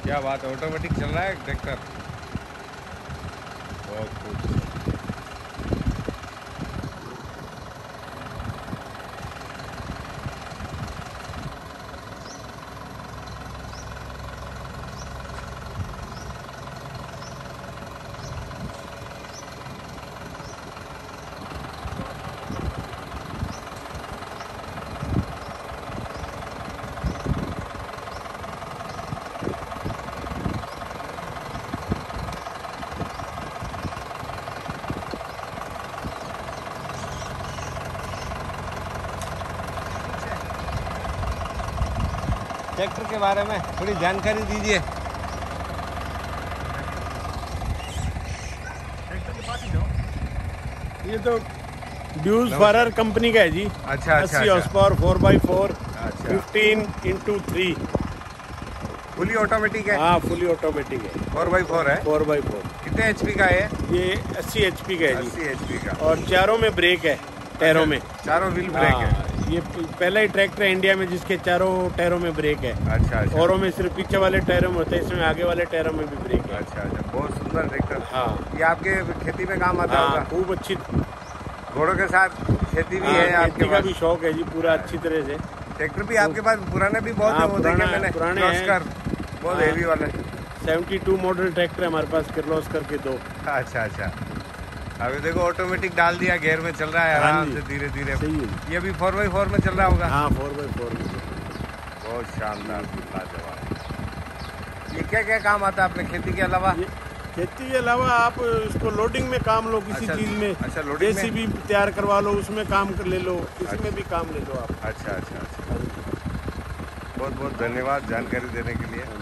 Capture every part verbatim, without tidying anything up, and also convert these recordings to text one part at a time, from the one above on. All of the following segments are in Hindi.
क्या बात है, ऑटोमेटिक चल रहा है ट्रैक्टर, बहुत खूब। ट्रैक्टर के बारे में थोड़ी जानकारी दीजिए। ये तो ड्यूज फारर कंपनी का है जी। अच्छा अच्छा अस्सी horse power, four by four, अच्छा, fifteen into three, fully automatic है। हाँ फुली ऑटोमेटिक है, फोर बाई फोर है। Four by four. कितने एचपी का है ये अस्सी एचपी का है जी। अस्सी एचपी का। और चारों में ब्रेक है, टायरों में। चारों व्हील ब्रेक है। ये पहला ही ट्रैक्टर है इंडिया में जिसके चारों टायरों में ब्रेक है। अच्छा अच्छा। औरों में सिर्फ पीछे वाले टायरों में होता है, इसमें आगे वाले टायरों में भी ब्रेक है। अच्छा अच्छा, बहुत सुंदर ट्रैक्टर। हाँ, ये आपके खेती में काम आता होगा। खूब अच्छी, घोड़ों के साथ खेती भी है आपके खेती का पास। भी शौक है जी पूरा अच्छी तरह से। ट्रैक्टर भी आपके पास पुराने भी बहुत है, वो देखे मैंने, पुराने किर्लोस्कर, बहुत हेवी वाले। सेवेंटी टू मॉडल ट्रैक्टर है हमारे पास, किर्लोस्कर के दो। अच्छा अच्छा। अभी देखो ऑटोमेटिक डाल दिया, गेयर में चल रहा है आराम से, धीरे धीरे। ये भी फोर बाई फोर में चल रहा होगा। हाँ फोर बाई फोर में। बहुत शानदार, लाजवाब। ये क्या क्या काम आता है अपने खेती के अलावा? खेती के अलावा आप इसको लोडिंग में काम लो, किसी अच्छा, चीज में। अच्छा, लोडिंग जैसी भी तैयार करवा लो, उसमें काम कर ले लो, किसी अच्छा, में भी काम ले लो आप। अच्छा अच्छा अच्छा। बहुत बहुत धन्यवाद जानकारी देने के लिए।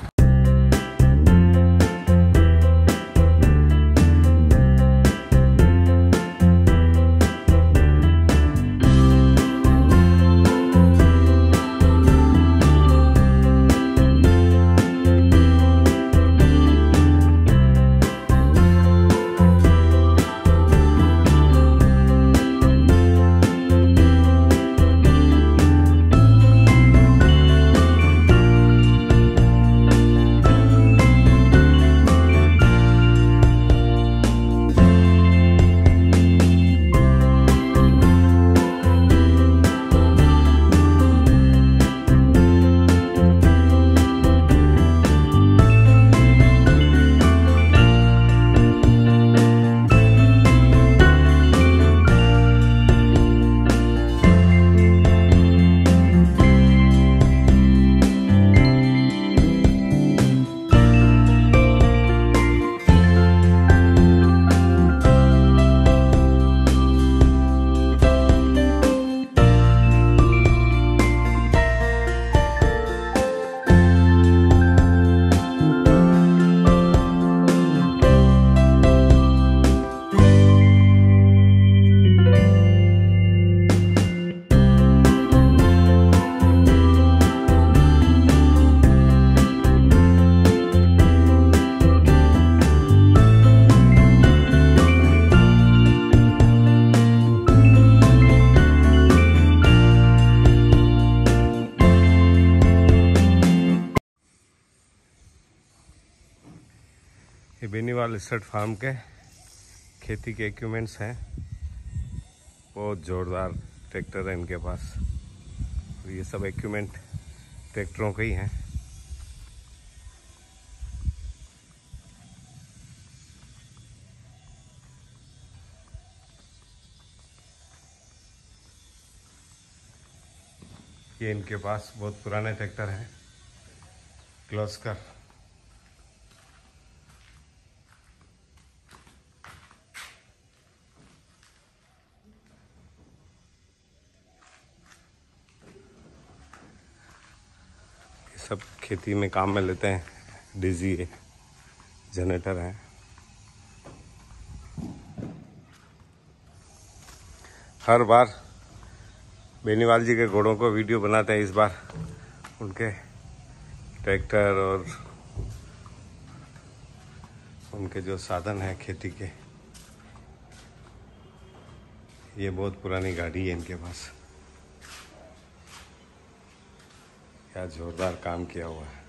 ये बेनीवाल स्टेट फार्म के खेती के इक्विपमेंट्स हैं। बहुत ज़ोरदार ट्रैक्टर है इनके पास। ये सब इक्विपमेंट ट्रैक्टरों के ही हैं। ये इनके पास बहुत पुराने ट्रैक्टर हैं, किर्लोस्कर। सब खेती में काम में लेते हैं। डीजी है, जनरेटर है। हर बार बेनीवाल जी के घोड़ों को वीडियो बनाते हैं, इस बार उनके ट्रैक्टर और उनके जो साधन है खेती के। ये बहुत पुरानी गाड़ी है इनके पास। क्या जोरदार काम किया हुआ है।